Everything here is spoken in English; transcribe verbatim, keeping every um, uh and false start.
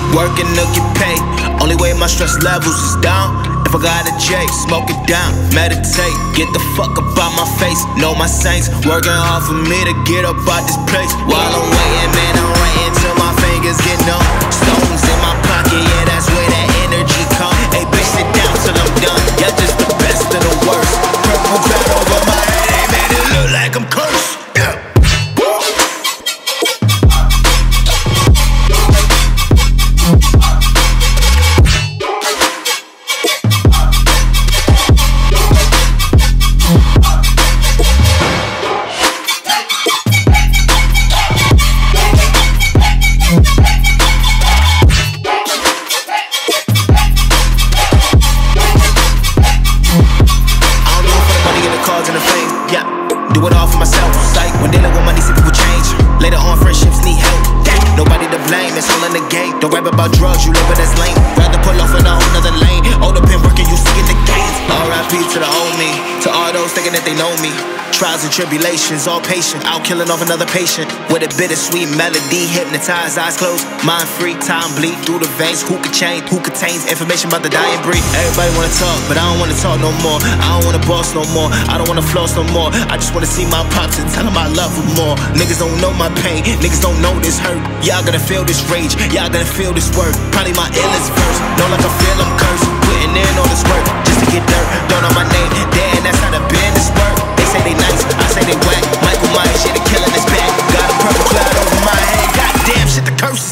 Working to get paid. Only way my stress levels is down. If I got a J, smoke it down, meditate, get the fuck up out my face. Know my saints, working hard for me to get up out this place. While I'm waiting, man, I'm writing till my fingers get numb. Stones in my pocket, yeah, that's where that energy come. Hey, bitch, sit down till I'm done. Y'all just the best of the worst. Purple cloud over my head, hey, man, it look like I'm cursed. Yeah. Do it all for myself. Like when dealing with money, see people change. Later on, friendships need help. Nobody to blame, it's all in the game. Don't rap about drugs, you live it as lame. Rather pull off in a whole nother lane. Older pin working, you see in the games. R I P to the old me, to all those thinking that they know me. Trials and tribulations, all patient. Out killing off another patient with a bittersweet melody. Hypnotized, eyes closed, mind free. Time bleed through the veins. Who could change? Who contains information about the dying breed? Everybody wanna talk, but I don't wanna talk no more. I don't wanna boss no more. I don't wanna floss no more. I just wanna see my pops and tell them I love them more. Niggas don't know my pain. Niggas don't know this hurt. Y'all gonna feel this rage. Y'all gonna feel this word. Probably my illest verse. Know like I feel I'm cursed. Putting in all this work just to get dirt. Don't know my name. Damn, that's how the business work. They say they nice, I say they whack. Michael Myers, yeah, they killing this back. Got a purple cloud over my head. Goddamn, shit, the curse